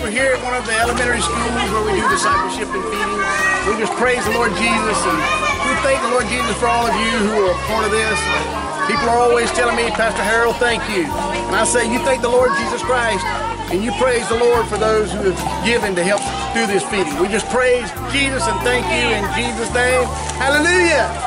we're here at one of the elementary schools where we do discipleship and feeding. We just praise the Lord Jesus, and we thank the Lord Jesus for all of you who are a part of this. People are always telling me, Pastor Harold, thank you. And I say, you thank the Lord Jesus Christ, and you praise the Lord for those who have given to help do this feeding. We just praise Jesus and thank you in Jesus' name. Hallelujah.